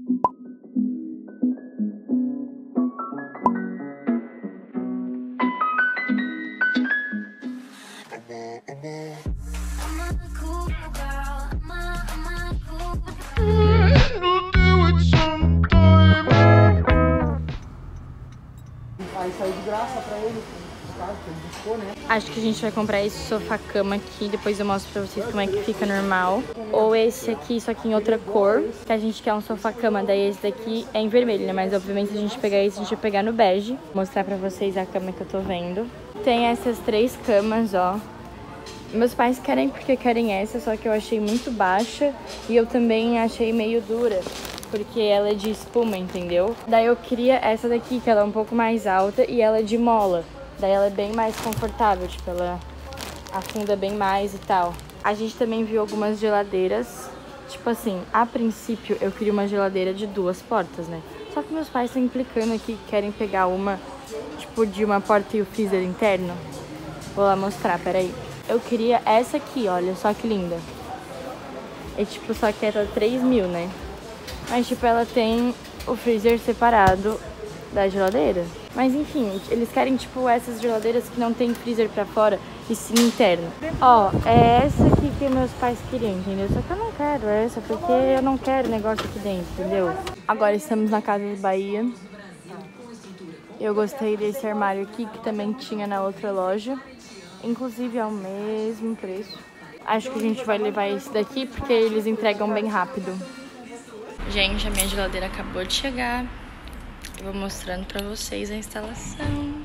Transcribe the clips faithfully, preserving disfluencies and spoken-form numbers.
Aí saiu de graça pra ele, no caso, que ele buscou, né? Acho que a gente vai comprar esse sofá-cama aqui, depois eu mostro pra vocês como é que fica normal. Ou esse aqui, só que em outra cor, que a gente quer um sofá-cama, daí esse daqui é em vermelho, né? Mas obviamente se a gente pegar esse, a gente vai pegar no bege. Vou mostrar pra vocês a cama que eu tô vendo. Tem essas três camas, ó. Meus pais querem porque querem essa, só que eu achei muito baixa e eu também achei meio dura, porque ela é de espuma, entendeu? Daí eu queria essa daqui, que ela é um pouco mais alta e ela é de mola. Daí ela é bem mais confortável, tipo, ela afunda bem mais e tal. A gente também viu algumas geladeiras. Tipo assim, a princípio eu queria uma geladeira de duas portas, né? Só que meus pais estão implicando aqui que querem pegar uma, tipo, de uma porta e o freezer interno. Vou lá mostrar, peraí. Eu queria essa aqui, olha, só que linda. E tipo, só que é três mil, né? Mas tipo, ela tem o freezer separado da geladeira. Mas enfim, eles querem tipo essas geladeiras que não tem freezer pra fora e sim interno. Ó, é essa aqui que meus pais queriam, entendeu? Só que eu não quero essa, porque eu não quero negócio aqui dentro, entendeu? Agora estamos na Casa de Bahia. Eu gostei desse armário aqui, que também tinha na outra loja. Inclusive é o mesmo preço. Acho que a gente vai levar esse daqui porque eles entregam bem rápido. Gente, a minha geladeira acabou de chegar. Eu vou mostrando pra vocês a instalação.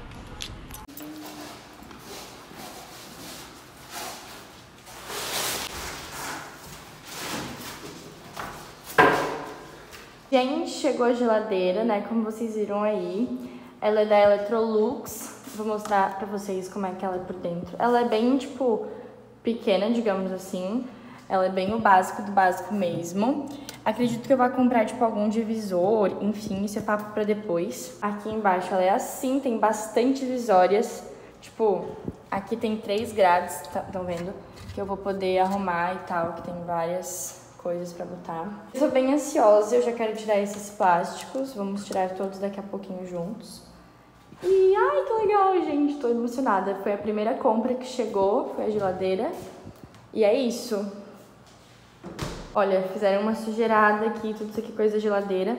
Gente, chegou a geladeira, né? Como vocês viram aí. Ela é da Electrolux. Vou mostrar pra vocês como é que ela é por dentro. Ela é bem, tipo, pequena, digamos assim. Ela é bem o básico do básico mesmo. Acredito que eu vou comprar, tipo, algum divisor, enfim, isso é papo pra depois. Aqui embaixo ela é assim, tem bastante divisórias. Tipo, aqui tem três grades, estão vendo? Que eu vou poder arrumar e tal, que tem várias coisas pra botar. Eu sou bem ansiosa, eu já quero tirar esses plásticos. Vamos tirar todos daqui a pouquinho juntos. E, ai, que legal, gente, tô emocionada. Foi a primeira compra que chegou, foi a geladeira. E é isso. Olha, fizeram uma sujeirada aqui, tudo isso aqui coisa da geladeira.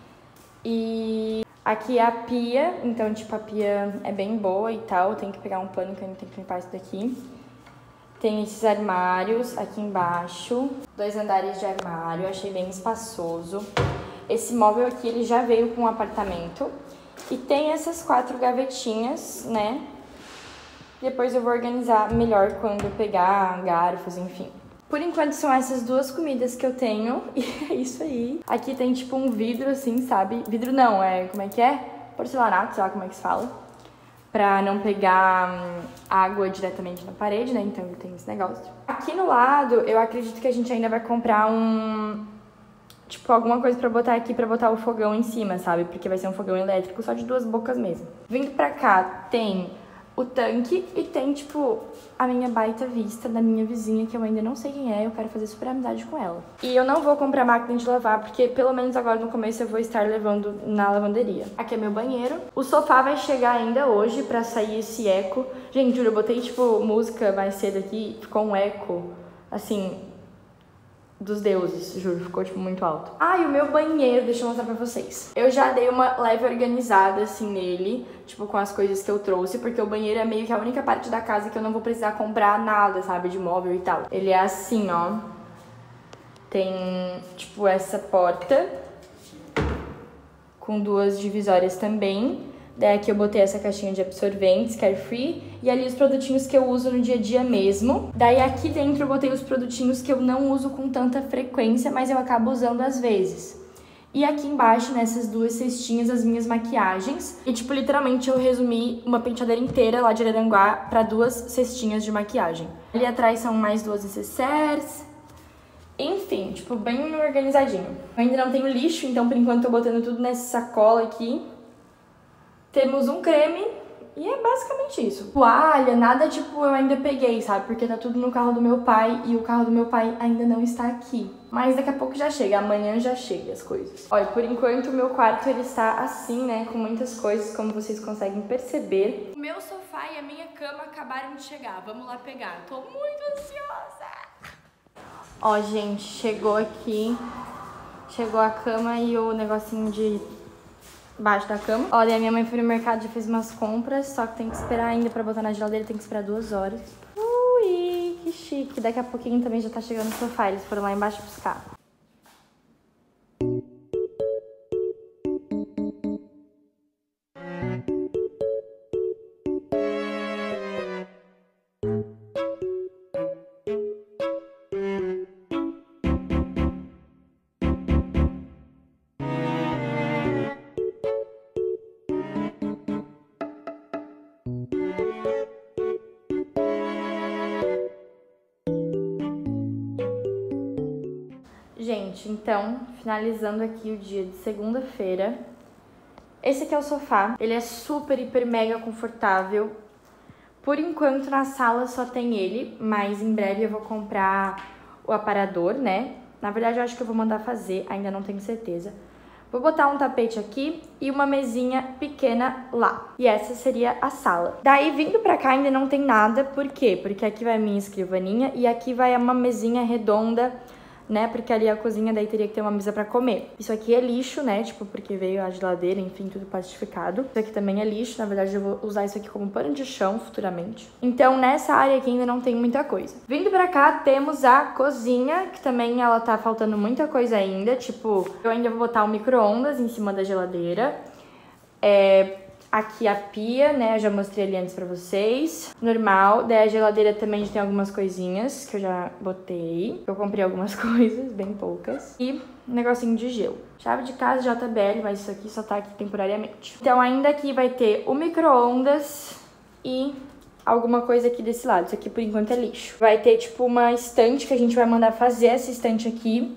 E aqui é a pia, então, tipo, a pia é bem boa e tal. Tem que pegar um pano que eu ainda tenho que limpar isso daqui. Tem esses armários aqui embaixo, dois andares de armário, achei bem espaçoso. Esse móvel aqui, ele já veio com um apartamento. E tem essas quatro gavetinhas, né? Depois eu vou organizar melhor quando eu pegar garfos, enfim. Por enquanto são essas duas comidas que eu tenho e é isso aí. Aqui tem tipo um vidro assim, sabe? Vidro não, é... como é que é? Porcelanato, sei lá como é que se fala. Pra não pegar hum, água diretamente na parede, né? Então tem esse negócio. Aqui no lado, eu acredito que a gente ainda vai comprar um... tipo, alguma coisa pra botar aqui, pra botar o fogão em cima, sabe? Porque vai ser um fogão elétrico só de duas bocas mesmo. Vindo pra cá, tem o tanque e tem, tipo, a minha baita vista da minha vizinha, que eu ainda não sei quem é, eu quero fazer super amizade com ela. E eu não vou comprar máquina de lavar, porque pelo menos agora no começo eu vou estar levando na lavanderia. Aqui é meu banheiro. O sofá vai chegar ainda hoje pra sair esse eco. Gente, juro, eu botei, tipo, música mais cedo aqui, ficou um eco, assim... dos deuses, juro, ficou tipo muito alto. Ah, e o meu banheiro, deixa eu mostrar pra vocês. Eu já dei uma leve organizada assim nele, tipo com as coisas que eu trouxe, porque o banheiro é meio que a única parte da casa que eu não vou precisar comprar nada, sabe, de móvel e tal. Ele é assim, ó. Tem tipo essa porta com duas divisórias também. Daí aqui eu botei essa caixinha de absorventes, Carefree, e ali os produtinhos que eu uso no dia a dia mesmo. Daí aqui dentro eu botei os produtinhos que eu não uso com tanta frequência, mas eu acabo usando às vezes. E aqui embaixo, nessas duas cestinhas, as minhas maquiagens. E tipo, literalmente eu resumi uma penteadeira inteira lá de Araranguá para duas cestinhas de maquiagem. Ali atrás são mais duas necessaires. Enfim, tipo, bem organizadinho. Eu ainda não tenho lixo, então por enquanto eu tô botando tudo nessa sacola aqui. Temos um creme E é basicamente isso. Toalha, nada tipo eu ainda peguei, sabe? Porque tá tudo no carro do meu pai e o carro do meu pai ainda não está aqui. Mas daqui a pouco já chega, amanhã já chega as coisas. Olha, por enquanto o meu quarto ele está assim, né? Com muitas coisas, como vocês conseguem perceber. O meu sofá e a minha cama acabaram de chegar. Vamos lá pegar. Tô muito ansiosa! Ó, gente, chegou aqui. Chegou a cama e o negocinho de baixo da cama. Olha, a minha mãe foi no mercado, já fez umas compras, só que tem que esperar ainda pra botar na geladeira, tem que esperar duas horas. Ui, que chique. Daqui a pouquinho também já tá chegando o sofá, eles foram lá embaixo buscar. Gente, então, finalizando aqui o dia de segunda-feira, esse aqui é o sofá, ele é super, hiper, mega confortável. Por enquanto na sala só tem ele, mas em breve eu vou comprar o aparador, né? Na verdade eu acho que eu vou mandar fazer, ainda não tenho certeza. Vou botar um tapete aqui e uma mesinha pequena lá. E essa seria a sala. Daí, vindo pra cá, ainda não tem nada. Por quê? Porque aqui vai a minha escrivaninha e aqui vai uma mesinha redonda, né? Porque ali a cozinha, daí teria que ter uma mesa pra comer. Isso aqui é lixo, né? Tipo, porque veio a geladeira, enfim, tudo plastificado. Isso aqui também é lixo. Na verdade, eu vou usar isso aqui como pano de chão futuramente. Então, nessa área aqui ainda não tem muita coisa. Vindo pra cá, temos a cozinha, que também ela tá faltando muita coisa ainda. Tipo, eu ainda vou botar o micro-ondas em cima da geladeira. É... Aqui a pia, né, eu já mostrei ali antes pra vocês. Normal, daí a geladeira também tem algumas coisinhas que eu já botei. Eu comprei algumas coisas, bem poucas. E um negocinho de gelo. Chave de casa, J B L, mas isso aqui só tá aqui temporariamente. Então ainda aqui vai ter o micro-ondas e alguma coisa aqui desse lado. Isso aqui por enquanto é lixo. Vai ter tipo uma estante que a gente vai mandar fazer, essa estante aqui.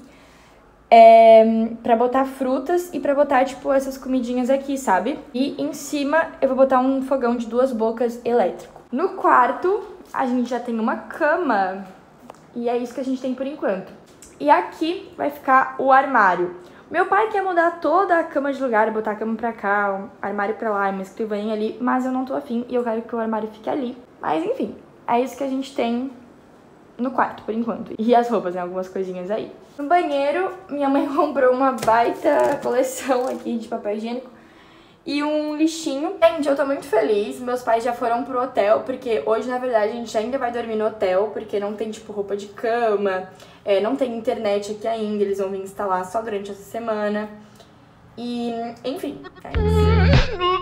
É, pra botar frutas e pra botar, tipo, essas comidinhas aqui, sabe? E em cima eu vou botar um fogão de duas bocas elétrico. No quarto, a gente já tem uma cama. E é isso que a gente tem por enquanto. E aqui vai ficar o armário. Meu pai quer mudar toda a cama de lugar, botar a cama pra cá, o armário pra lá, uma escrivaninha ali. Mas eu não tô afim e eu quero que o armário fique ali. Mas enfim, é isso que a gente tem no quarto, por enquanto. E as roupas, né? Algumas coisinhas aí. No banheiro, minha mãe comprou uma baita coleção aqui de papel higiênico e um lixinho. Gente, eu tô muito feliz. Meus pais já foram pro hotel, porque hoje, na verdade, a gente ainda vai dormir no hotel, porque não tem, tipo, roupa de cama, é, não tem internet aqui ainda. Eles vão vir instalar só durante essa semana. E, enfim, é isso.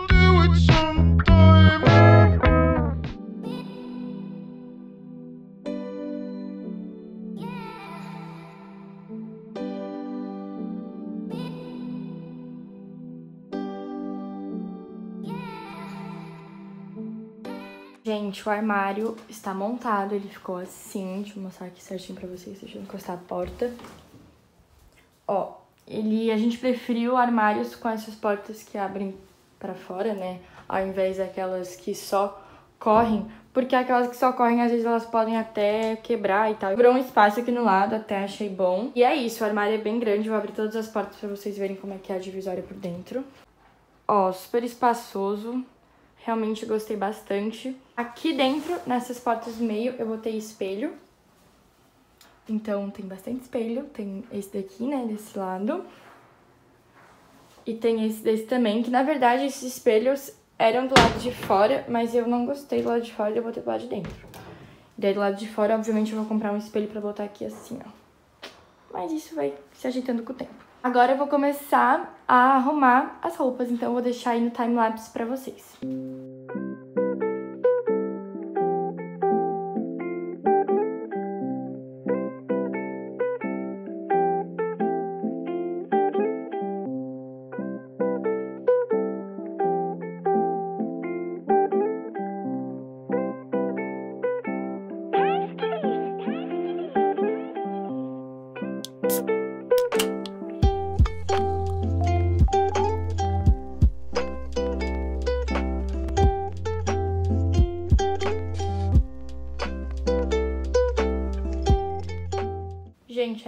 Gente, o armário está montado, ele ficou assim, deixa eu mostrar aqui certinho pra vocês, deixa eu encostar a porta. Ó, ele, a gente preferiu armários com essas portas que abrem pra fora, né, ao invés daquelas que só correm, porque aquelas que só correm, às vezes elas podem até quebrar e tal. Sobrou um espaço aqui no lado, até achei bom. E é isso, o armário é bem grande, vou abrir todas as portas pra vocês verem como é que é a divisória por dentro. Ó, super espaçoso. Realmente gostei bastante. Aqui dentro, nessas portas do meio, eu botei espelho. Então, tem bastante espelho. Tem esse daqui, né, desse lado. E tem esse desse também, que na verdade esses espelhos eram do lado de fora, mas eu não gostei do lado de fora e eu botei do lado de dentro. E daí do lado de fora, obviamente, eu vou comprar um espelho pra botar aqui assim, ó. Mas isso vai se ajeitando com o tempo. Agora eu vou começar a arrumar as roupas, então eu vou deixar aí no time-lapse pra vocês.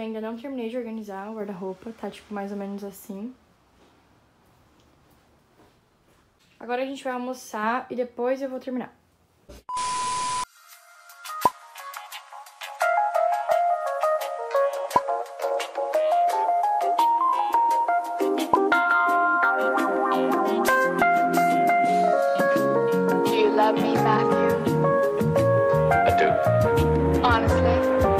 ainda não terminei de organizar o guarda-roupa, tá tipo mais ou menos assim. Agora a gente vai almoçar e depois eu vou terminar. Do you love me, Matthew? I do. Honestly?